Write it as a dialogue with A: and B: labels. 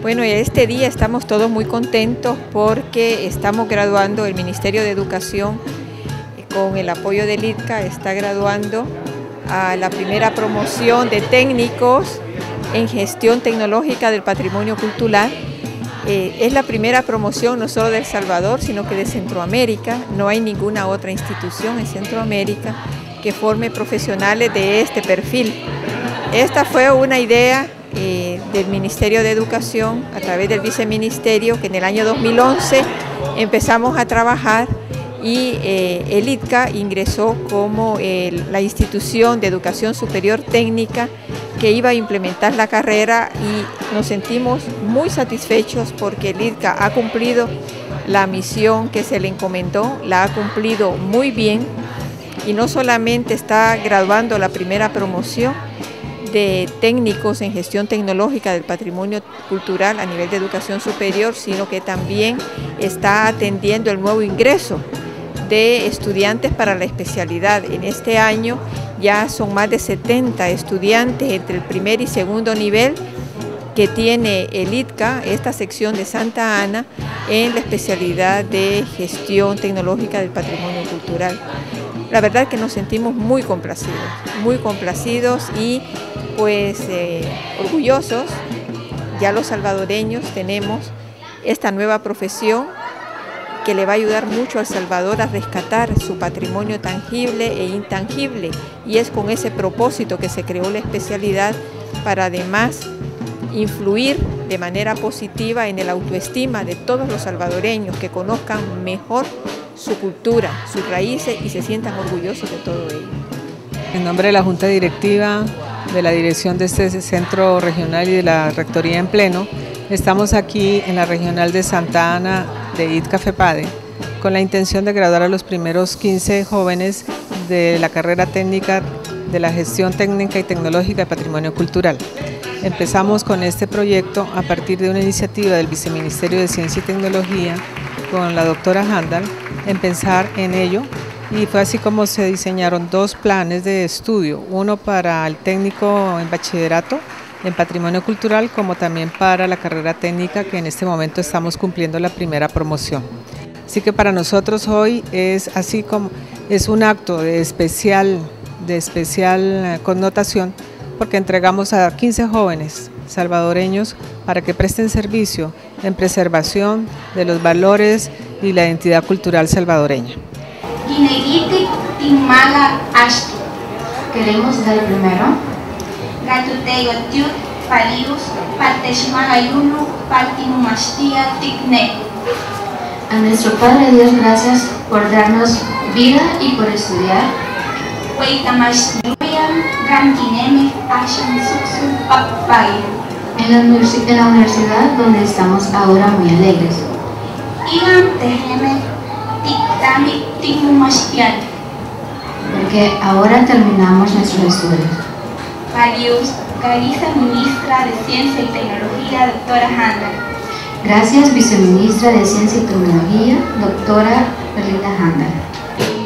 A: Bueno, este día estamos todos muy contentos porque estamos graduando, el Ministerio de Educación, con el apoyo del ITCA, está graduando a la primera promoción de técnicos en gestión tecnológica del patrimonio cultural. Es la primera promoción no solo de El Salvador, sino que de Centroamérica. No hay ninguna otra institución en Centroamérica que forme profesionales de este perfil. Esta fue una idea del Ministerio de Educación a través del Viceministerio, que en el año 2011 empezamos a trabajar y el ITCA ingresó como la institución de educación superior técnica que iba a implementar la carrera, y nos sentimos muy satisfechos porque el ITCA ha cumplido la misión que se le encomendó, la ha cumplido muy bien, y no solamente está graduando la primera promoción de técnicos en gestión tecnológica del patrimonio cultural a nivel de educación superior, sino que también está atendiendo el nuevo ingreso de estudiantes para la especialidad. En este año ya son más de 70 estudiantes entre el primer y segundo nivel que tiene el ITCA, esta sección de Santa Ana, en la especialidad de gestión tecnológica del patrimonio cultural. La verdad es que nos sentimos muy complacidos y pues orgullosos. Ya los salvadoreños tenemos esta nueva profesión que le va a ayudar mucho a El Salvador a rescatar su patrimonio tangible e intangible, y es con ese propósito que se creó la especialidad, para además influir de manera positiva en el autoestima de todos los salvadoreños, que conozcan mejor su cultura, sus raíces y se sientan orgullosos de todo ello.
B: En nombre de la Junta Directiva, de la dirección de este centro regional y de la Rectoría en pleno, estamos aquí en la regional de Santa Ana de ITCA FEPADE con la intención de graduar a los primeros 15 jóvenes de la carrera técnica de la gestión técnica y tecnológica de patrimonio cultural. Empezamos con este proyecto a partir de una iniciativa del Viceministerio de Ciencia y Tecnología con la doctora Handal en pensar en ello, y fue así como se diseñaron dos planes de estudio, uno para el técnico en bachillerato en patrimonio cultural, como también para la carrera técnica, que en este momento estamos cumpliendo la primera promoción. Así que para nosotros hoy es un acto de especial connotación, porque entregamos a 15 jóvenes salvadoreños para que presten servicio en preservación de los valores y la identidad cultural salvadoreña.
C: Queremos dar primero a nuestro Padre Dios, gracias por darnos vida y por estudiar. En la universidad donde estamos ahora muy alegres. Porque ahora terminamos nuestros estudios.
D: Gracias, Ministra de Ciencia y Tecnología, doctora Handal.
C: Gracias, Viceministra de Ciencia y Tecnología, doctora Perlita Handal.